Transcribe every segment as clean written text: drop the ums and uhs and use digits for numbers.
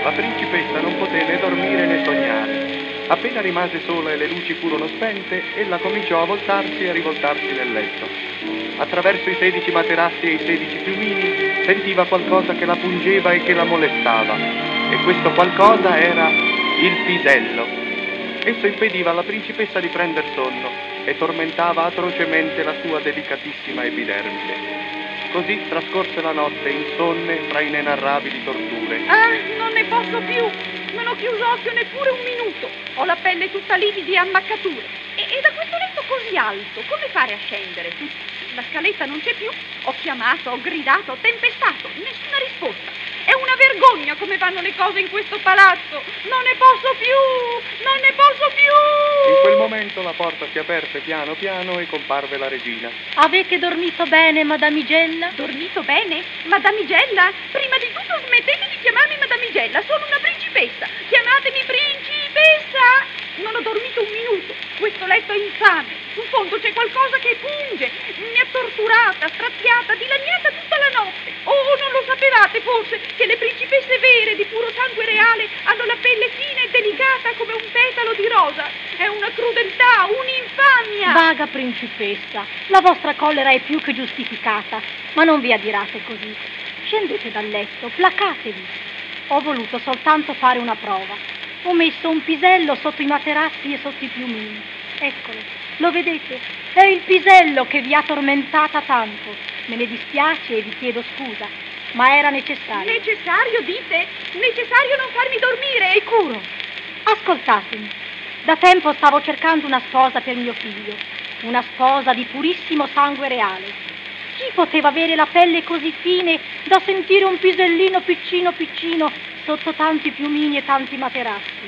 La principessa non poté né dormire né sognare. Appena rimase sola e le luci furono spente, ella cominciò a voltarsi e a rivoltarsi nel letto. Attraverso i 16 materassi e i 16 piumini sentiva qualcosa che la pungeva e che la molestava. E questo qualcosa era il pisello. Esso impediva alla principessa di prender sonno e tormentava atrocemente la sua delicatissima epidermide. Così trascorse la notte insonne fra inenarrabili torture. Non ne posso più! Non ho chiuso occhio neppure un minuto. Ho la pelle tutta livida e ammaccature. E da questo letto così alto, come fare a scendere? La scaletta non c'è più. Ho chiamato, ho gridato, ho tempestato. Nessuna risposta. È una vergogna come vanno le cose in questo palazzo. Non ne posso più! Non ne posso più! In quel momento la porta si aperte piano piano e comparve la regina. Avete dormito bene, Madamigella? Dormito bene? Madamigella? Prima di tutto smettete di chiamarmi Madamigella. Sono una principessa. Chiamatemi principessa! Non ho dormito un minuto. Questo letto è infame. In fondo c'è qualcosa che punge. Mi ha torturata, straziata, dilaniata tutta la notte. Oh, non lo sapevate forse che le principesse vere di puro sangue reale hanno la pelle fina e delicata come un petalo di rosa. È una crudeltà, un'infamia. Vaga principessa, la vostra collera è più che giustificata, ma non vi adirate così. Scendete dal letto, placatevi. Ho voluto soltanto fare una prova. Ho messo un pisello sotto i materassi e sotto i piumini. Eccolo, lo vedete? È il pisello che vi ha tormentata tanto. Me ne dispiace e vi chiedo scusa, ma era necessario. Necessario, dite? Necessario non farmi dormire? Sicuro. Ascoltatemi. Da tempo stavo cercando una sposa per mio figlio, una sposa di purissimo sangue reale. Chi poteva avere la pelle così fine da sentire un pisellino piccino piccino sotto tanti piumini e tanti materassi?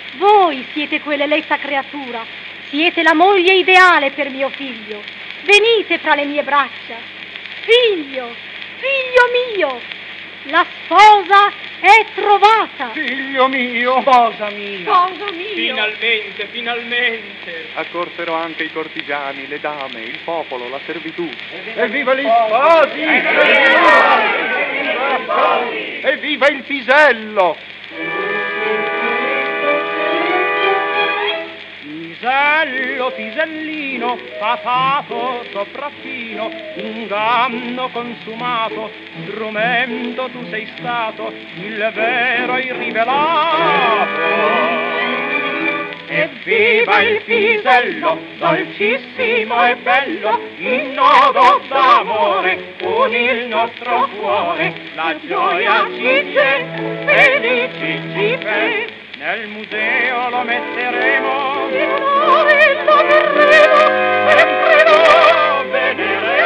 Voi siete quell'eletta creatura, siete la moglie ideale per mio figlio. Venite fra le mie braccia. Figlio, figlio mio, la sposa è trovata. Figlio mio, sposa mia. Sposo mio. Finalmente, finalmente. Accorsero anche i cortigiani, le dame, il popolo, la servitù. Evviva gli sposi! Evviva il pisello! Pisello, pisellino, patato, sopraffino, inganno consumato, strumento tu sei stato, il vero hai rivelato. Evviva il pisello, dolcissimo e bello, in nodo d'amore, con il nostro cuore, la gioia ci c'è, felici ci fe. Nel museo lo metteremo, in onore lo terremo, sempre lo veneremo.